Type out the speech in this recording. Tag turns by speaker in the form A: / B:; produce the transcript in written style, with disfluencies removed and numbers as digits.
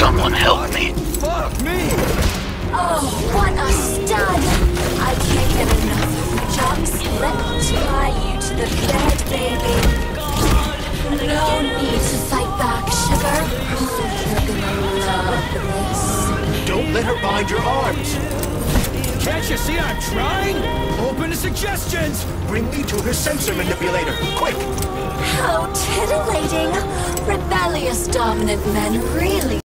A: Someone help me.
B: Fuck me!
C: Oh, what a stud! I can't get enough of you, Jux. Let me tie you to the bed, baby. No need to fight back, sugar. You're gonna love this.
D: Don't let her bind your arms.
B: Can't you see I'm trying? Open to suggestions!
D: Bring me to her sensor manipulator, quick!
C: How titillating! Rebellious dominant men really